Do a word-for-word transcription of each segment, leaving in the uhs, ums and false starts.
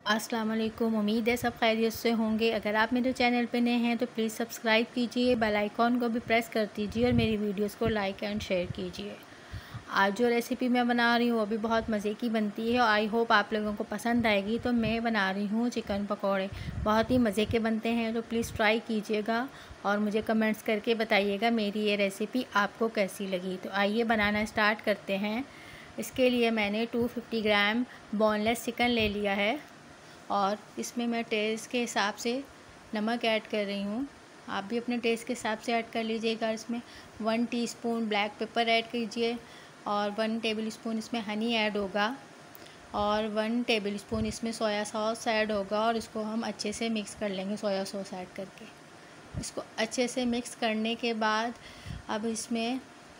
अस्सलाम वालेकुम। उम्मीद है सब खैरियत से होंगे। अगर आप मेरे चैनल पे नए हैं तो प्लीज़ सब्सक्राइब कीजिए, बेल आइकॉन को भी प्रेस कर दीजिए और मेरी वीडियोस को लाइक एंड शेयर कीजिए। आज जो रेसिपी मैं बना रही हूँ वो भी बहुत मज़े की बनती है और आई होप आप लोगों को पसंद आएगी। तो मैं बना रही हूँ चिकन पकौड़े। बहुत ही मज़े के बनते हैं, तो प्लीज़ ट्राई कीजिएगा और मुझे कमेंट्स करके बताइएगा मेरी ये रेसिपी आपको कैसी लगी। तो आइए बनाना स्टार्ट करते हैं। इसके लिए मैंने two fifty gram boneless chicken ले लिया है और इसमें मैं टेस्ट के हिसाब से नमक ऐड कर रही हूँ। आप भी अपने टेस्ट के हिसाब से ऐड कर लीजिएगा। इसमें one teaspoon black pepper add कीजिए और वन टेबल स्पून इसमें हनी ऐड होगा और वन टेबल स्पून इसमें सोया सॉस ऐड होगा और इसको हम अच्छे से मिक्स कर लेंगे सोया सॉस ऐड करके। इसको अच्छे से मिक्स करने के बाद अब इसमें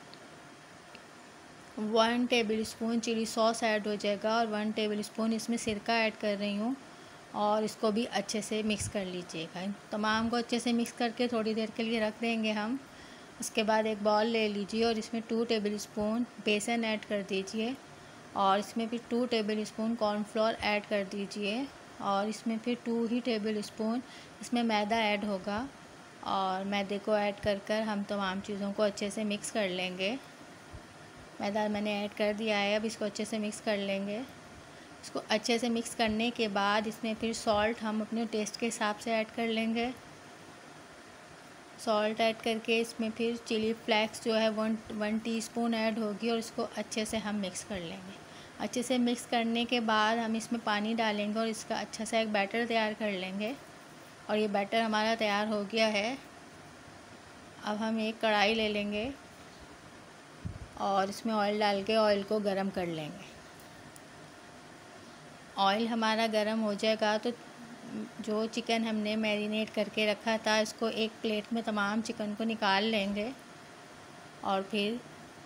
one tablespoon chili sauce add हो जाएगा और वन टेबल स्पून इसमें सिरका ऐड कर रही हूँ और इसको भी अच्छे से मिक्स कर लीजिएगा। तमाम को अच्छे से मिक्स करके थोड़ी देर के लिए रख देंगे हम। उसके बाद एक बॉल ले लीजिए और इसमें टू टेबल स्पून बेसन ऐड कर दीजिए और इसमें फिर two tablespoon cornflour add कर दीजिए और इसमें फिर टू ही टेबल स्पून इसमें मैदा ऐड होगा और मैदे को ऐड कर कर हम तमाम चीज़ों को अच्छे से मिक्स कर लेंगे। मैदा मैंने ऐड कर दिया है, अब इसको अच्छे से मिक्स कर लेंगे। इसको अच्छे से मिक्स करने के बाद इसमें फिर सॉल्ट हम अपने टेस्ट के हिसाब से ऐड कर लेंगे। सॉल्ट ऐड करके इसमें फिर चिली फ्लेक्स जो है वन वन टीस्पून ऐड होगी और इसको अच्छे से हम मिक्स कर लेंगे। अच्छे से मिक्स करने के बाद हम इसमें पानी डालेंगे और इसका अच्छा सा एक बैटर तैयार कर लेंगे और ये बैटर हमारा तैयार हो गया है। अब हम एक कढ़ाई ले लेंगे और इसमें ऑयल डाल के ऑयल को गरम कर लेंगे। ऑयल हमारा गरम हो जाएगा तो जो चिकन हमने मैरिनेट करके रखा था इसको एक प्लेट में तमाम चिकन को निकाल लेंगे और फिर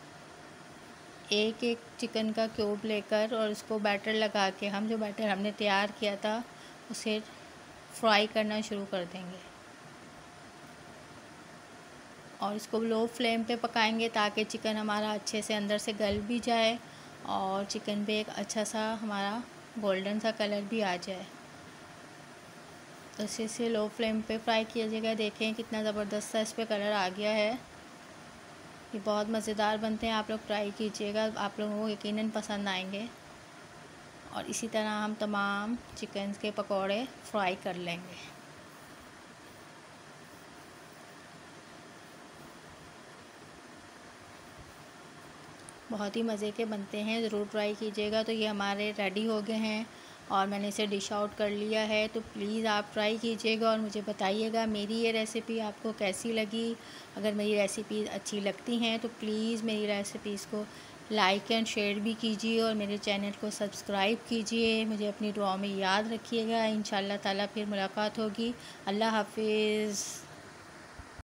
एक एक चिकन का क्यूब लेकर और इसको बैटर लगा के हम जो बैटर हमने तैयार किया था उसे फ्राई करना शुरू कर देंगे और इसको लो फ्लेम पे पकाएंगे ताकि चिकन हमारा अच्छे से अंदर से गल भी जाए और चिकन पे एक अच्छा सा हमारा गोल्डन सा कलर भी आ जाए। तो इसे इसे लो फ्लेम पे फ्राई किया जाएगा। देखें कितना ज़बरदस्त सा इस पर कलर आ गया है। ये बहुत मज़ेदार बनते हैं, आप लोग ट्राई कीजिएगा, आप लोगों को यकीनन पसंद आएंगे। और इसी तरह हम तमाम चिकन के पकौड़े फ्राई कर लेंगे। बहुत ही मज़े के बनते हैं, ज़रूर ट्राई कीजिएगा। तो ये हमारे रेडी हो गए हैं और मैंने इसे डिश आउट कर लिया है। तो प्लीज़ आप ट्राई कीजिएगा और मुझे बताइएगा मेरी ये रेसिपी आपको कैसी लगी। अगर मेरी रेसिपी अच्छी लगती हैं तो प्लीज़ मेरी रेसिपीज़ को लाइक एंड शेयर भी कीजिए और मेरे चैनल को सब्सक्राइब कीजिए। मुझे अपनी दुआ में याद रखिएगा। इंशाल्लाह ताला फिर मुलाकात होगी। अल्लाह हाफिज़।